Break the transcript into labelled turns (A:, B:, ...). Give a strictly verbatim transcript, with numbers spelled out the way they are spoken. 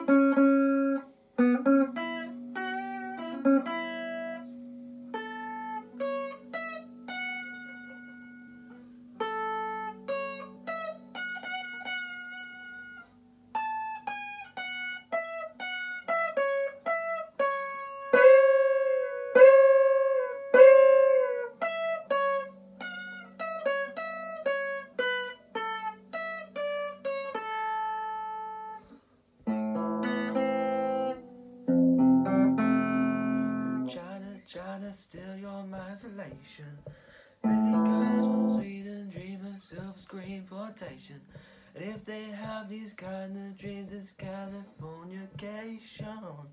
A: Trying to steal your isolation. Many guys from Sweden dream of silver screen plantation. And if they have these kind of dreams, it's Californication.